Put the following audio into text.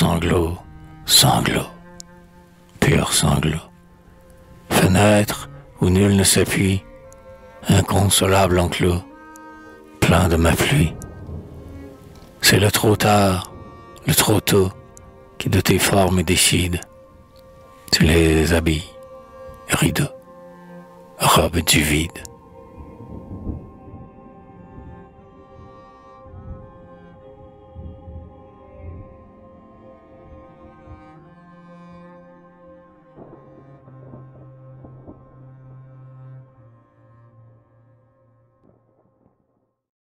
Sanglots, sanglots, purs sanglots. Fenêtre où nul ne s'appuie, inconsolable enclos, plein de ma pluie. C'est le trop tard, le trop tôt, qui de tes formes décide. Tu les habilles, rideaux, robes du vide.